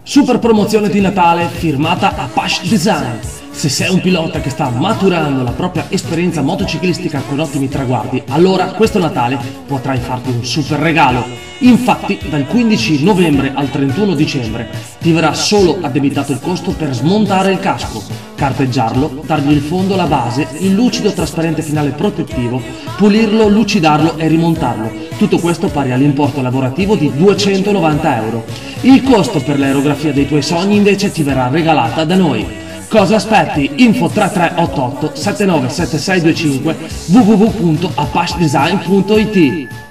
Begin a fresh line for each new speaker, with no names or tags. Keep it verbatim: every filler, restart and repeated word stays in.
Super promozione di Natale firmata Apache Design. Se sei un pilota che sta maturando la propria esperienza motociclistica con ottimi traguardi, allora questo Natale potrai farti un super regalo. Infatti, dal quindici novembre al trentuno dicembre ti verrà solo addebitato il costo per smontare il casco, carteggiarlo, dargli il fondo, la base, il lucido trasparente finale protettivo, pulirlo, lucidarlo e rimontarlo. Tutto questo pari all'importo lavorativo di duecentonovanta euro. Il costo per l'aerografia dei tuoi sogni invece ti verrà regalata da noi. Cosa aspetti? Info tre tre otto otto sette nove sette sei due cinque w w w punto apache design punto i t.